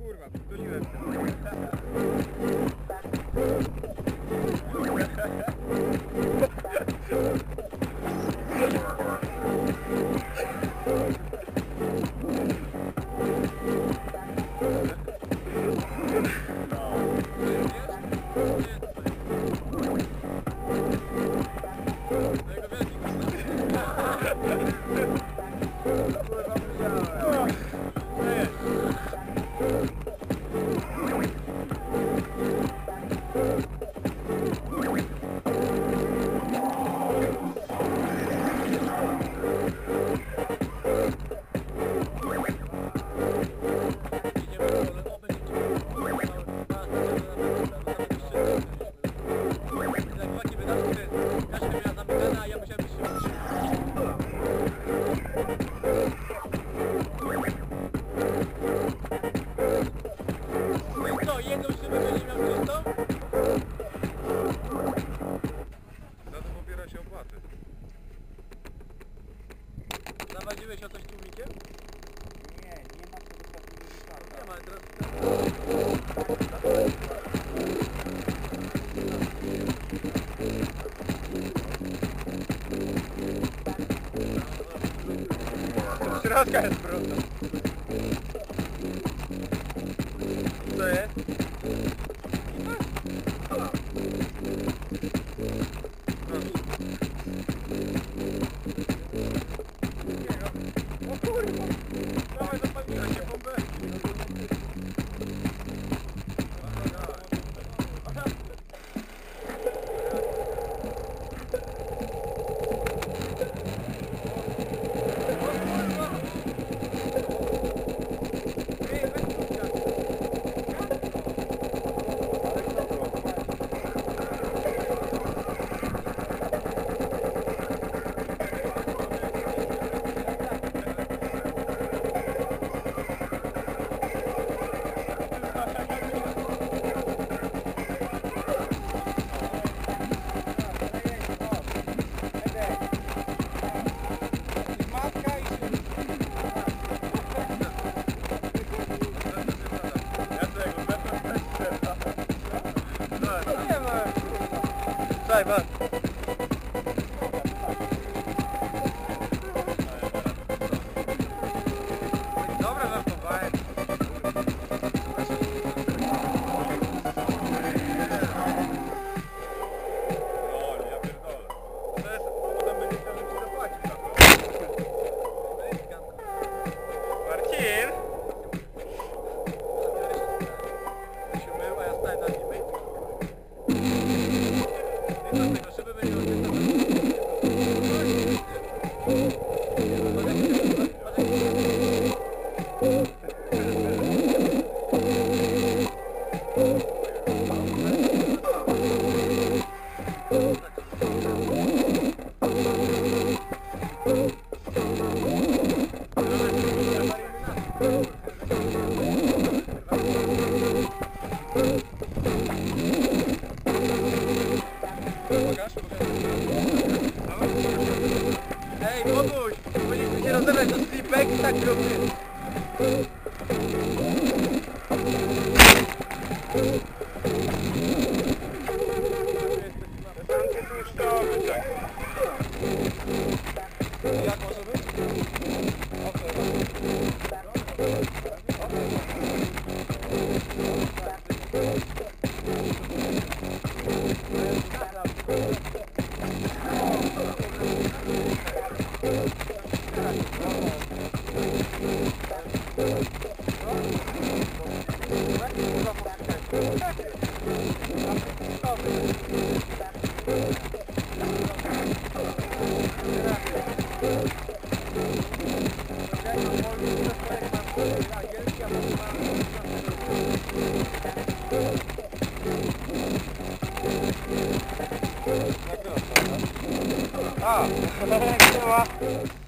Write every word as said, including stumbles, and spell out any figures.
kurwa, przytuliłem się. Zawadziłeś o coś tłumikiem? Nie, nie ma tego takiego wyszarka. Nie ma, ale teraz... Środka jest brudna. Co jest? O kurwa! Dawaj, zapaliła się bombę! Daj, masz. Dobra, żartowałem. O, ja pierdolę. To jest, potem będzie chciał, żeby ci zapłacić za to. Marcin! Ty się mył, a ja stałem na nim myć. Nie dlatego, żeby będzie Ej, pomóż! Powinniśmy się rozebrać do slipek i tak robimy. Jak może być? A,